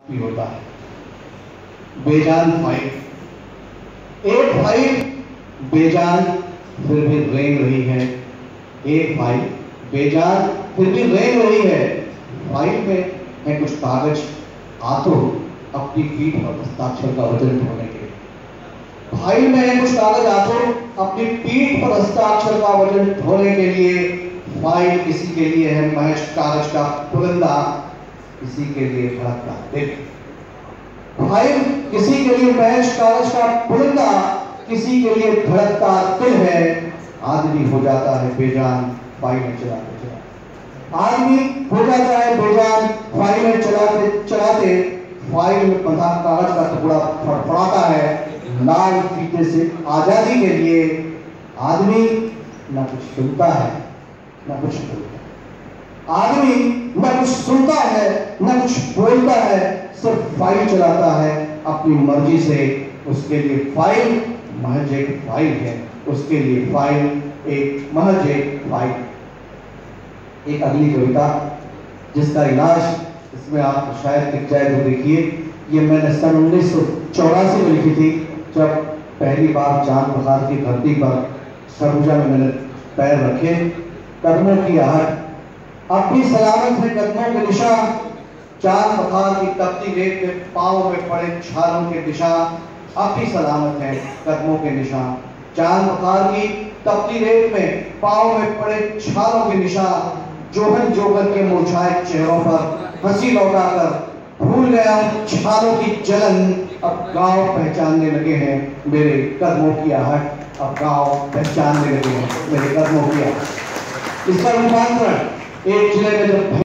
भी होता है। बेजान फाइल, एक फाइल बेजान फिर भी रेंग रही है, एक फाइल बेजान फिर भी रेंग रही है। फाइल में है कुछ कागज आतुर अपनी पीठ पर हस्ताक्षर का वजन ढोने के लिए। फाइल में है कुछ कागज आतुर अपनी पीठ पर हस्ताक्षर का वजन ढोने के लिए। फाइल किसी के लिए है महज कागज का पुलिंदा, किसी के लिए भड़कता दिल। फाइल किसी के लिए महज कागज का पुलिंदा, किसी के लिए भड़कता दिल है। आदमी हो जाता है बेजान फाइलें चलाते चलाते, आदमी हो जाता है बेजान फाइलें चलाते चलाते। फाइल में बंधा कागज का टुकड़ा फड़फड़ाता है लाल फीते से आजादी के लिए। आदमी न कुछ सुनता है न कुछ बोलता है, आदमी न कुछ सुनता है न कुछ बोलता है, सिर्फ फाइल चलाता है अपनी मर्जी से। उसके लिए फाइल महज एक फाइल है, उसके लिए फाइल एक महज एक फाइल। एक अगली कविता जिसका इलाज इसमें आप शायद दिख जाए तो देखिए। ये मैंने सन 1984 में लिखी थी, जब पहली बार चांद बखार की धरती पर सरगुजा में मैंने पैर रखे। कदमों की आहट, अब भी सलामत है कदमों के निशान, चांद बखार की तपती रेत में पांव में पड़े छालों के दिशा। अब भी सलामत है कदमों के निशान, चांद बखार की तपती रेत में पांव में पड़े छालों के निशान। जोहन जोहन के मुरझाए चेहरों पर हंसी लौटाकर भूल गया छालों की जलन। अब गांव पहचानने लगे हैं मेरे कदमों की आहट, अब गांव पहचानने लगे हैं मेरे कदमों की आहट। इसका रूपांतरण एक जिले में जब